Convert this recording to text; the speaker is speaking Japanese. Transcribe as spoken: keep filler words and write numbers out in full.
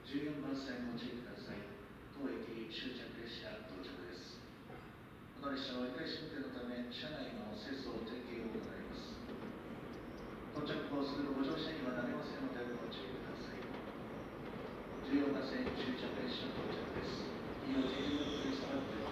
じゅうよんばん線ご注意ください。当駅終着列車到着です。この列車は一回進展のため、車内の清掃点検を行います。到着後すぐご乗車にはなれませんのでご注意ください。じゅうよんばん線終着列車到着です。黄色 ジェイエス のプレスが